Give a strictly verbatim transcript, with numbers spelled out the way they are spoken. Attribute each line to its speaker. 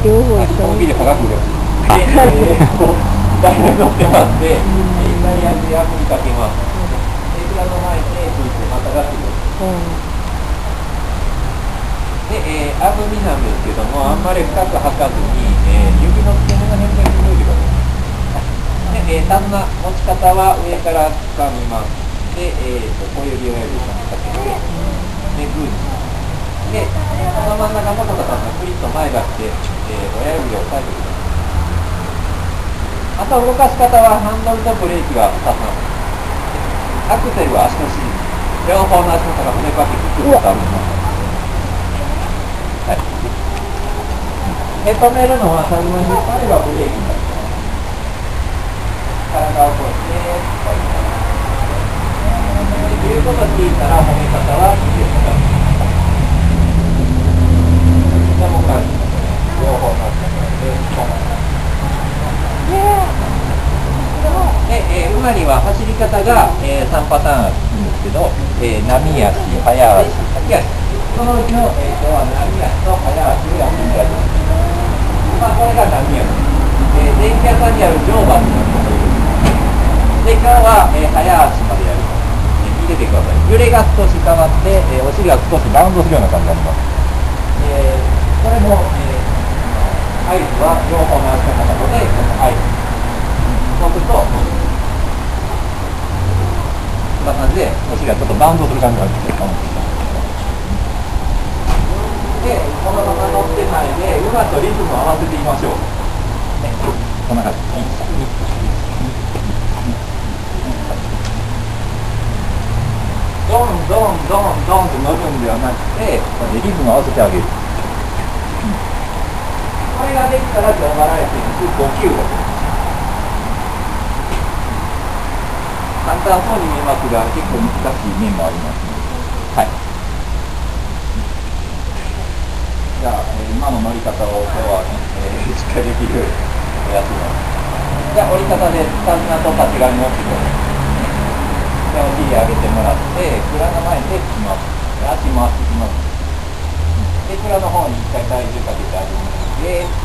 Speaker 1: 両方一緒に。
Speaker 2: コンビで科学力。で、えーと、ダイヤ乗ってます。で、イタリアでアプリかけます。で、裏の前で、ついてまたがってくる。で、えー、アブミなんですけども、あんまり深く吐かずに、えー、指の付け根の辺だけ抜いてください。で、えー、旦那、持ち方は上から掴みます。で、えーと、小指親指をかけて、で、グーに。で、この真ん中のことかクリッと前があって、えー、親指を押さえてください。あと動かし方はハンドルとブレーキはふたつなんです。アクセルは足の指示。両方の足のから骨パキキックとダウンします。はい。で、止めるのは最後に引っ張ればブレーキになります。体をこうしてということを聞いたら、褒め方は以上になります。じゃあもう一回両方なってで、で、えー、馬には走り方が、えー、さんパターンあるんですけど、えー、波足、早足、先足。そのうちの、えー、とは波足と早足をやってみたいと思います。まあ、これが波足。えー、電気屋さんにある乗馬っていうのがこれです。で、今日は、えー、早足までやります。えー、見ててください。揺れが少し変わって、えー、お尻が少しバウンドするような感じになります。えー、これも、えー、合図は両方の足の片方で、合図。そうすると、こんな感じで、お尻がちょっとバウンドする感じがあるんですよ。で、このまま乗ってないで、馬とリズムを合わせてみましょう。ね、こんな感じ。ドンドンドンドンって乗るんではなくて、リズムを合わせてあげる。これができたら、乗馬ライセンスご級です。簡単そうに見えますが、結構難しい面もありますので。はい。じゃあ、えー、今の乗り方を今日は、ねえー、しっかりできるやつを。じゃあ、折り方でスタミナとか手紙を持ってください。で、お尻上げてもらって、蔵の前でつきます。足回してきます。で、蔵の方に一回体重かけてあげます。で